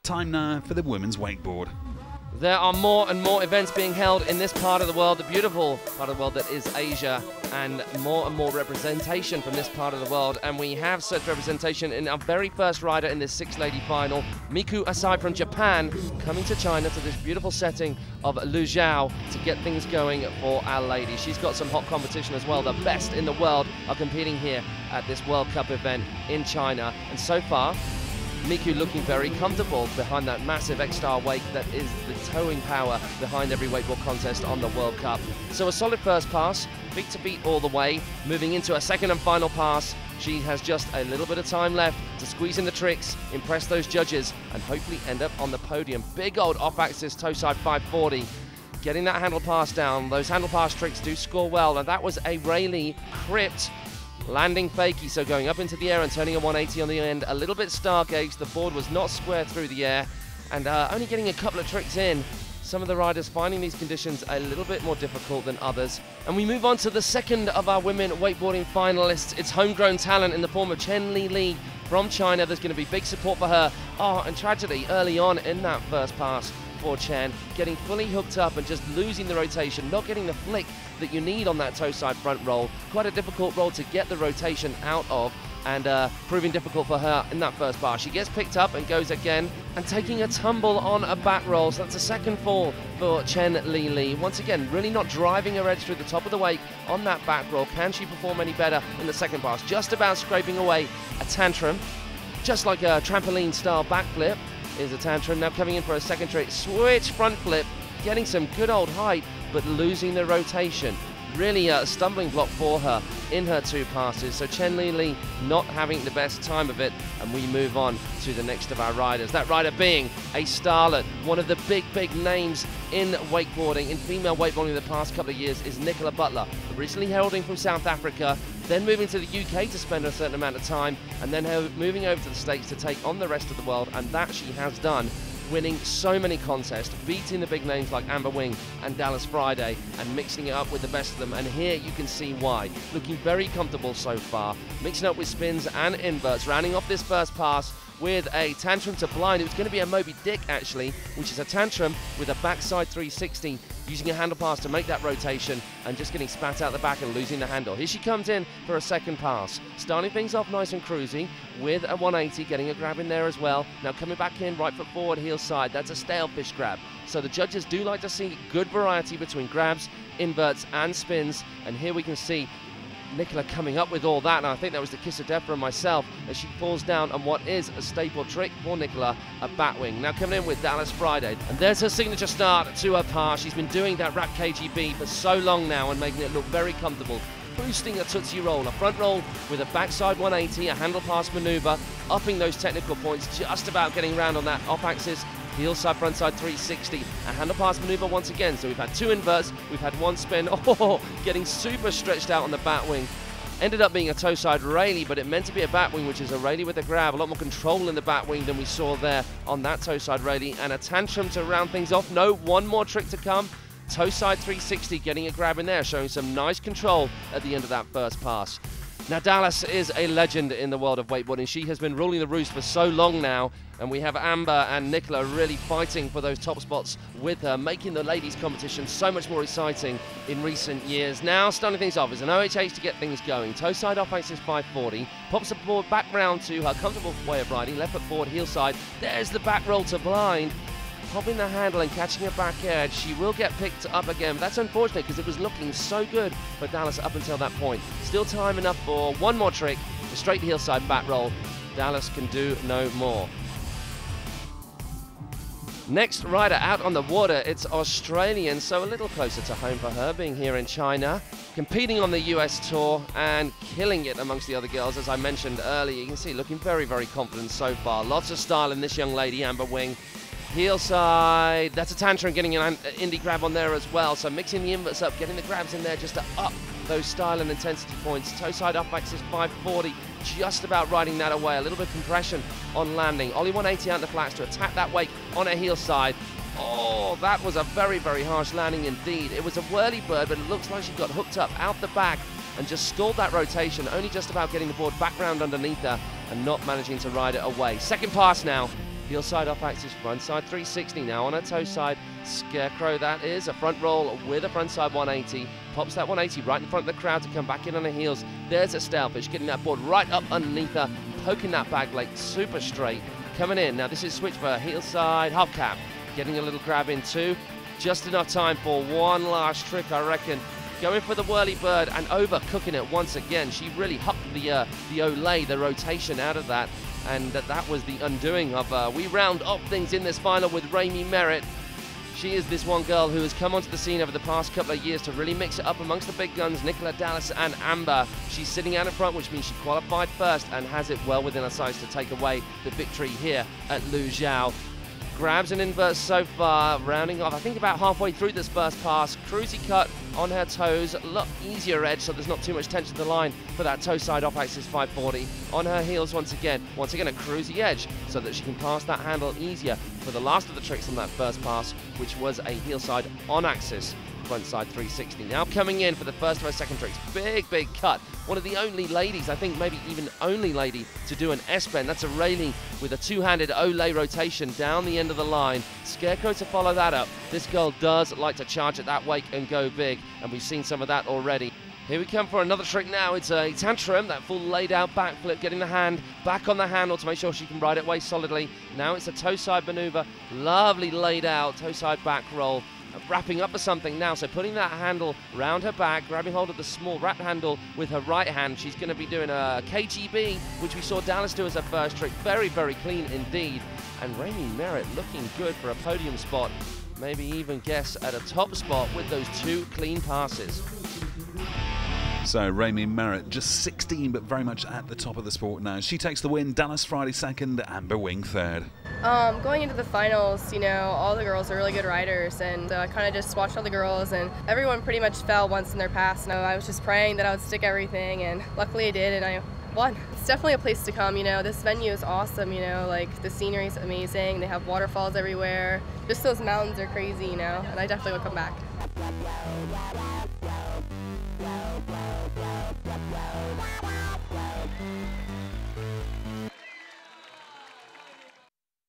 Time now for the women's wakeboard. There are more and more events being held in this part of the world, the beautiful part of the world that is Asia, and more representation from this part of the world. And we have such representation in our very first rider in this six-lady final, Miku Asai from Japan, coming to China to this beautiful setting of Liuzhou to get things going for our lady. She's got some hot competition as well. The best in the world are competing here at this World Cup event in China. And so far, Miku looking very comfortable behind that massive X-Star wake that is the towing power behind every wakeboard contest on the World Cup. So a solid first pass, beat to beat all the way. Moving into a second and final pass, she has just a little bit of time left to squeeze in the tricks, impress those judges, and hopefully end up on the podium. Big old off-axis toe side 540. Getting that handle pass down. Those handle pass tricks do score well, and that was a Rayleigh crypt landing fakie, so going up into the air and turning a 180 on the end, a little bit stargazed. The board was not square through the air, and only getting a couple of tricks in. Some of the riders finding these conditions a little bit more difficult than others. And we move on to the second of our women wakeboarding finalists. It's homegrown talent in the form of Chen Li from China. There's going to be big support for her. Oh, and tragedy early on in that first pass for Chen, getting fully hooked up and just losing the rotation, not getting the flick that you need on that toe side front roll. Quite a difficult roll to get the rotation out of, and proving difficult for her in that first bar. She gets picked up and goes again, and taking a tumble on a back roll. So that's a second fall for Chen Li. Once again, really not driving her edge through the top of the wake on that back roll. Can she perform any better in the second pass? Just about scraping away a tantrum, just like a trampoline style backflip is a tantrum. Now coming in for a second trick, switch front flip, getting some good old height, but losing the rotation. Really a stumbling block for her in her two passes. So Chen Li not having the best time of it, and we move on to the next of our riders. That rider being a starlet, one of the big names in wakeboarding, in female wakeboarding the past couple of years, is Nicola Butler. Originally heralding from South Africa, then moving to the UK to spend a certain amount of time, and then moving over to the States to take on the rest of the world, and that she has done, winning so many contests, beating the big names like Amber Wing and Dallas Friday, and mixing it up with the best of them. And here you can see why. Looking very comfortable so far, mixing up with spins and inverts, rounding off this first pass with a tantrum to blind. It was going to be a Moby Dick actually, which is a tantrum with a backside 360, using a handle pass to make that rotation and just getting spat out the back and losing the handle. Here she comes in for a second pass, starting things off nice and cruisy with a 180, getting a grab in there as well. Now coming back in, right foot forward, heel side. That's a stale fish grab. So the judges do like to see good variety between grabs, inverts and spins, and here we can see Nicola coming up with all that, and I think that was the kiss of death from myself as she falls down on what is a staple trick for Nicola, a batwing. Now coming in with Dallas Friday, and there's her signature start to her pass. She's been doing that wrap KGB for so long now and making it look very comfortable. Boosting a tootsie roll, a front roll with a backside 180, a handle pass maneuver, upping those technical points, just about getting around on that off-axis heel side, front side 360, a handle pass maneuver once again. So we've had two inverts, we've had one spin, getting super stretched out on the bat wing. Ended up being a toe side Rayleigh, but it meant to be a bat wing, which is a Rayleigh with a grab. A lot more control in the bat wing than we saw there on that toe side Rayleigh, and a tantrum to round things off. No, one more trick to come. Toe side 360, getting a grab in there, showing some nice control at the end of that first pass. Now Dallas is a legend in the world of wakeboarding. She has been ruling the roost for so long now, and we have Amber and Nicola really fighting for those top spots with her, making the ladies competition so much more exciting in recent years. Now starting things off is an OHH to get things going. Toe side off axis 540, pops the board back round to her comfortable way of riding, left foot forward, heel side. There's the back roll to blind, popping the handle and catching her back edge. She will get picked up again, but that's unfortunate because it was looking so good for Dallas up until that point. Still time enough for one more trick, a straight heel side back roll. Dallas can do no more. Next rider out on the water, it's Australian, so a little closer to home for her, being here in China, competing on the US tour and killing it amongst the other girls, as I mentioned earlier. You can see looking very confident so far. Lots of style in this young lady, Amber Wing. Heel side, that's a tantrum, getting an indie grab on there as well. So mixing the inverts up, getting the grabs in there just to up those style and intensity points. Toe side up axis 540, just about riding that away. A little bit of compression on landing. Ollie 180 out in the flats to attack that wake on her heel side. Oh, that was a very harsh landing indeed. It was a whirly bird, but it looks like she got hooked up out the back and just stalled that rotation, only just about getting the board back round underneath her and not managing to ride it away. Second pass now. heel side off axis, front side 360 now on her toe side. Scarecrow, that is a front roll with a front side 180. Pops that 180 right in front of the crowd to come back in on her heels. There's a Stalefish getting that board right up underneath her, poking that back leg super straight. Coming in, now this is switch for heel side, half cap. Getting a little grab in too. Just enough time for one last trick, I reckon. Going for the whirly bird and overcooking it once again. She really hooked the Olay, the rotation out of that. And that was the undoing of, we round up things in this final with Raimi Merritt. She is this one girl who has come onto the scene over the past couple of years to really mix it up amongst the big guns, Nicola, Dallas and Amber. She's sitting out in front, which means she qualified first and has it well within her sights to take away the victory here at Liuzhou. Grabs and inverts so far, rounding off, I think about halfway through this first pass. Cruisy cut on her toes, a lot easier edge, so there's not too much tension to the line for that toe side off axis 540. On her heels once again a cruisy edge, so that she can pass that handle easier for the last of the tricks on that first pass, which was a heel side on axis, front side 360. Now coming in for the first of her second tricks, big cut. One of the only ladies, I think maybe even only lady, to do an S-bend. That's a railing with a two-handed Olay rotation down the end of the line. Scarecrow to follow that up. This girl does like to charge at that wake and go big, and we've seen some of that already. Here we come for another trick now. It's a tantrum, that full laid out backflip, getting the hand back on the handle to make sure she can ride it away solidly. Now it's a toe side maneuver, lovely laid out toe side back roll. Wrapping up for something now, so putting that handle round her back, grabbing hold of the small wrap handle with her right hand. She's going to be doing a KGB, which we saw Dallas do as her first trick. Very clean indeed. And Raimi Merritt looking good for a podium spot. Maybe even guess at a top spot with those two clean passes. So Raimi Merritt, just 16, but very much at the top of the sport now. She takes the win. Dallas Friday second, Amber Wing third. Going into the finals, you know, all the girls are really good riders, and I kind of just watched all the girls, and everyone pretty much fell once in their pass. And I was just praying that I would stick everything, and luckily I did, and I won. It's definitely a place to come, you know. This venue is awesome, you know, like the scenery is amazing. They have waterfalls everywhere. Just those mountains are crazy, you know, and I definitely would come back.